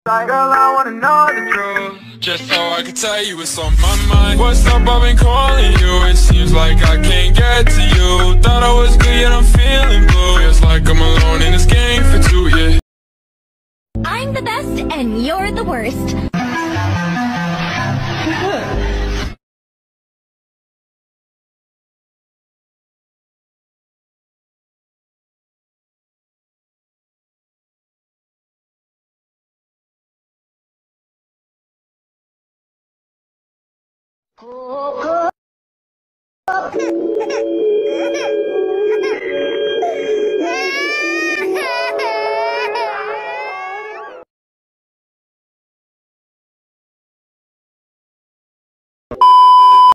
Like, girl, I wanna know the truth, just so I can tell you what's on my mind. What's up, I've been calling you, it seems like I can't get to you. Thought I was good, yet I'm feeling blue. Feels like I'm alone in this game for 2 years. I'm the best and you're the worst.